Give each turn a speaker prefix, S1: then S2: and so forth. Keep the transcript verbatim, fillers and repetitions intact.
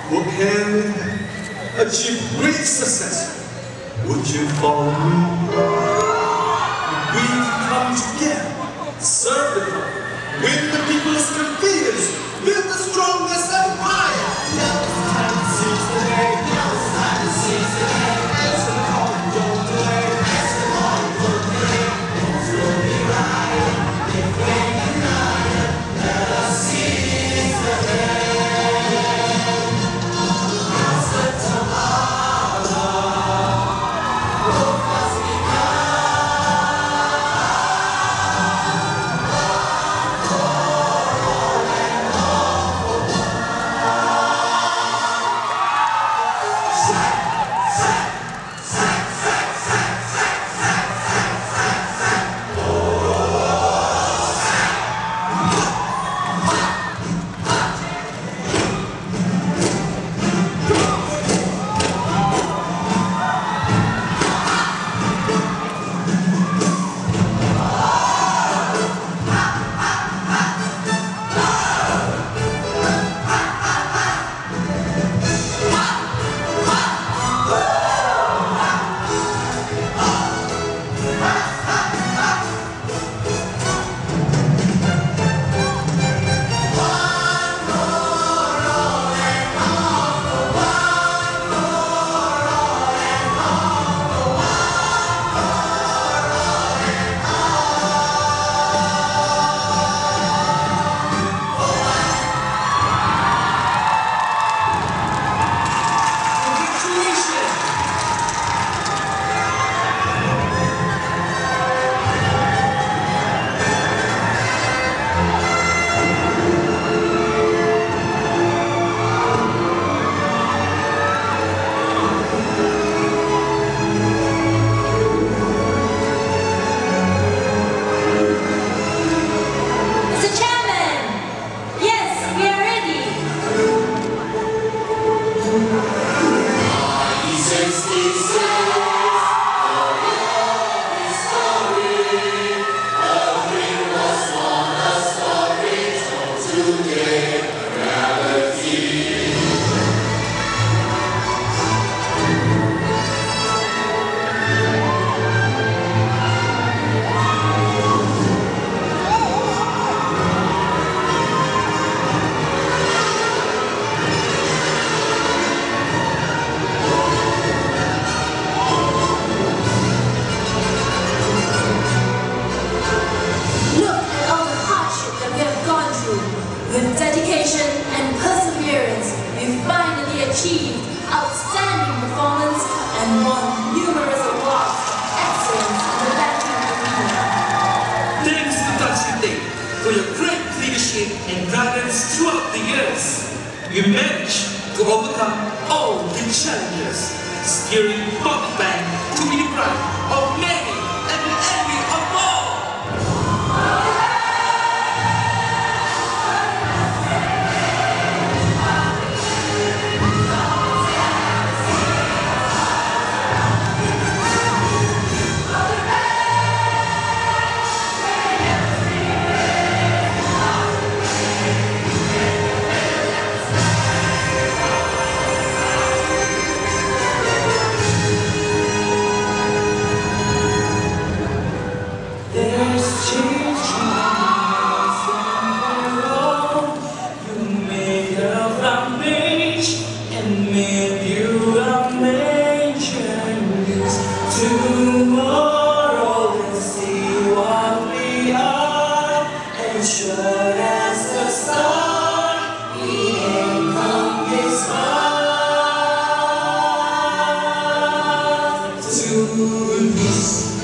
S1: who can achieve great success. Would you follow me? We come together, serve the people, win the people's confidence, build the strongest empire. Now it's time to seize the day. Now it's time to seize the day. Answer the call and don't delay. Answer the call and don't delay. We'll be right. If we're united, let us seize the day. Now's the tomorrow. Hope has begun.
S2: With dedication and perseverance, we finally achieved outstanding performance and won numerous awards for excellence in the banking arena.
S3: Thanks to Touching Day for your great leadership and guidance throughout the years. We managed to overcome all the challenges, steering Public Bank to be the pride of many and the envy of all.
S4: To this